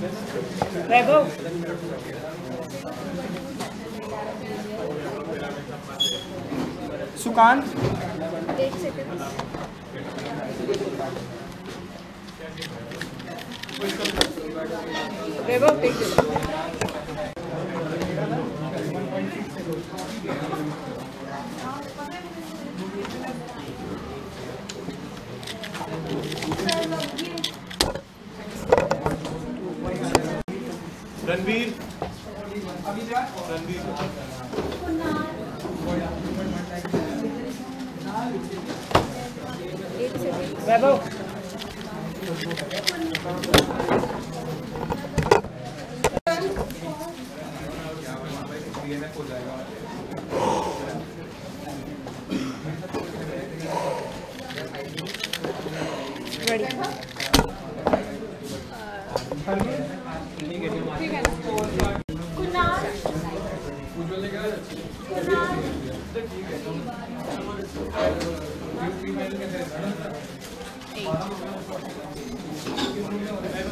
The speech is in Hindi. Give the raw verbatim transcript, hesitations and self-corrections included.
वैभव सुकांत एक सेकंड वैभव टेक रणवीर रणवीर एक सेकंड वैभव रेडी ठीक है कुनाल कुनाल